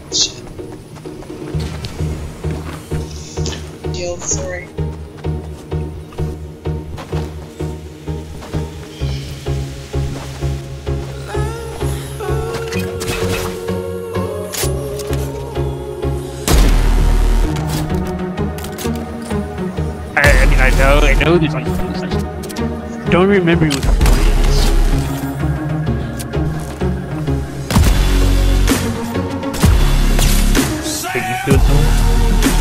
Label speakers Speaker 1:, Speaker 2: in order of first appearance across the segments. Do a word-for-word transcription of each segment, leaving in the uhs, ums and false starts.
Speaker 1: Shit. Deal, sorry.
Speaker 2: I, I mean, I know, I know there's like, I don't remember what the point is. Hey, you feel something?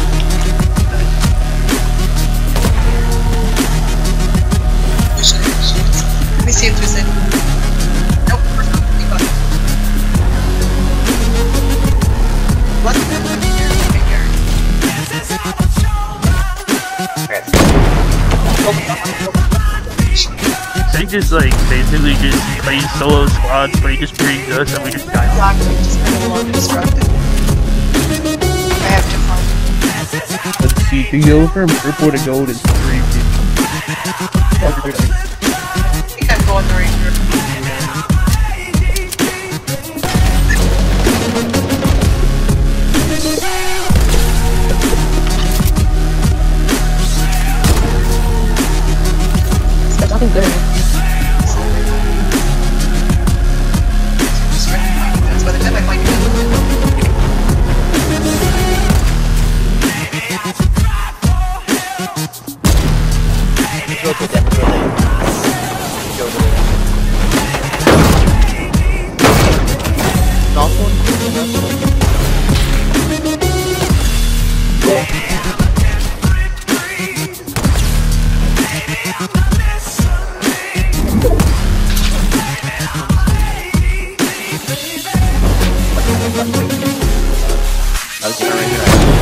Speaker 1: Let me see if there's any. Nope, there's nothing but. What's the one here? Right here.
Speaker 2: They just like basically just play solo squads, but he just brings us and we just die.
Speaker 1: Exactly, just kind of a lot distracted. I have to find.
Speaker 3: Let's see, to go from purple to gold is three
Speaker 1: I think I'm going the right direction.
Speaker 4: There's nothing good in it.
Speaker 1: That's by the time I find it.
Speaker 4: Go to that building. Go to it. Last one?
Speaker 3: I'll get right here.